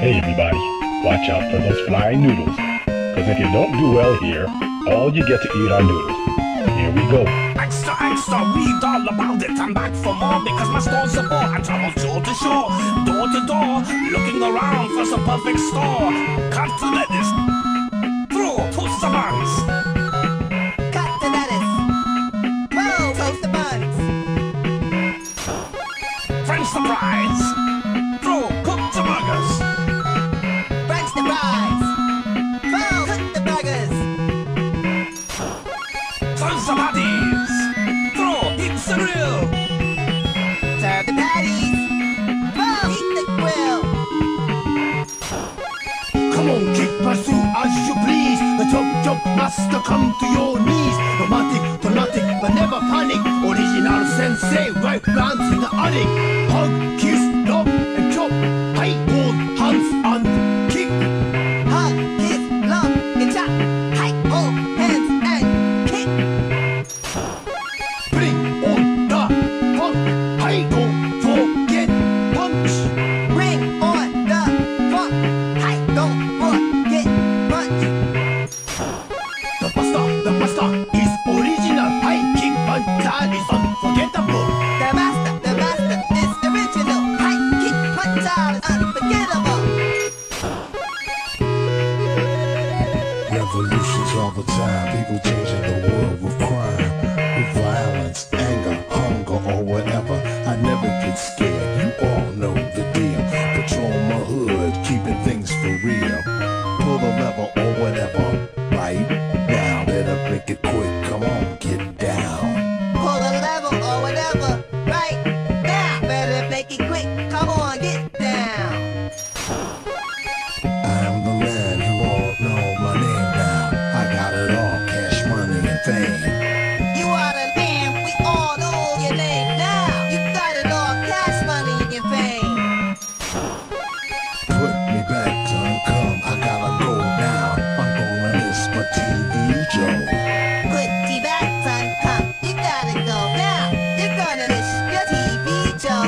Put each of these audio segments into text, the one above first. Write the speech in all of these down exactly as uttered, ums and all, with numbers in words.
Hey everybody, watch out for those flying noodles, because if you don't do well here, all you get to eat are noodles. Here we go. Extra, extra, read all about it. I'm back for more because my store's a bore. I travel shore to shore, door to door, looking around for some perfect store. Cut the lettuce, throw, toast the buns. Cut the lettuce, roll, toast the buns. French the fries, throw, cook the burgers. French the fries, roll, cook the burgers. Serve the patties, throw, heat the grill. Serve the patties, roll, heat the grill. Come on, kick, pursue as you please. The jump, jump, master, come to your knees. Romantic, dramatic, but never panic. Original sensei, right rounds in the attic. Hug, kiss, love, and chop. High, hold, hands, and kick. Hug, kiss, love, and chop. High, hold, hands, and kick. Bring on the funk. High, don't forget punch. Bring on the funk. High, don't forget punch. The master, the master is original. High, kick, punch, that is unforgettable. The master, the master is original. High, kick, punch out is unforgettable. Revolutions all the time, people changing the world with crime, with violence, anger, hunger, or whatever. I never get scared, you all know the deal. Patrol my hood, keeping things for real. Pull the lever or whatever, right now. Better make it quick, come on, get down. Pull the lever or whatever, right now. Better make it quick. Come on, get down. I'm the man, you all know my name now. I got it all, cash, money, and fame. You are the man, we all know your name now. You got it all, cash, money, and your fame. Put me back, son, come, I gotta go now. I'm gonna miss my T V show. Put the back, son, come. You gotta go now. You're gonna miss your T V show.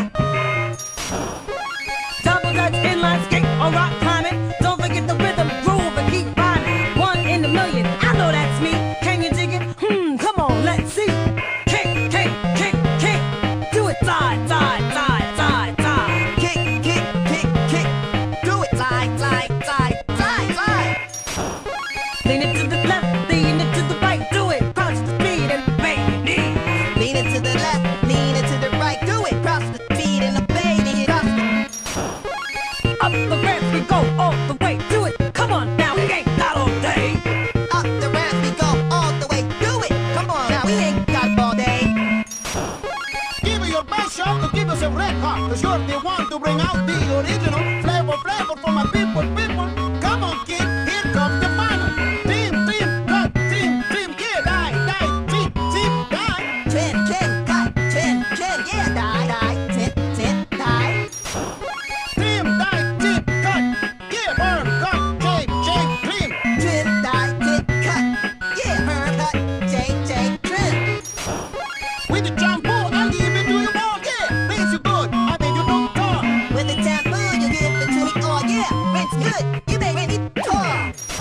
Double dutch, inline skate, or rock climbing. Don't forget the rhythm, groove, and keep rhyming. One in a million, I know that's me. Can you dig it? Hmm, come on, let's see. Kick, kick, kick, kick. Do it side, side, side, side, side. Kick, kick, kick, kick. Do it side, side, side, side, side. Lean it to the left, lean it to the right. Do it, crouch the speed and obey your knee. Lean it to the left, lean it to the right. Do it, cross the speed and obey the cross the Up the ramp we go all the way. Do it, come on now, we ain't got all day. Up the ramp we go all the way. Do it, come on now, we ain't got all day. Give me your best shot to give us a record. Cause you're the one to bring out the original flavor, flavor for my people, people. Come on, kid, here comes the final. Team, team, cut, team, team, yeah, die, die, team, team, die. Chin, chin, cut, chin, chin, yeah, die, die, chin, chin, die. Team, die, team, cut, yeah, burn, cut, shape, shape, clean. Chin, die, chin, cut, yeah, her cut, J, J, trim. With the shampoo, I'll give it to you all, yeah. Makes you good, I bet you don't talk. With the shampoo, you give it to me, oh yeah, rinse good, you make me talk.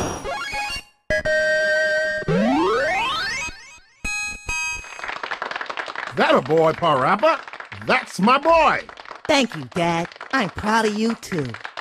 That a boy, Parappa? That's my boy. Thank you, Dad. I'm proud of you too.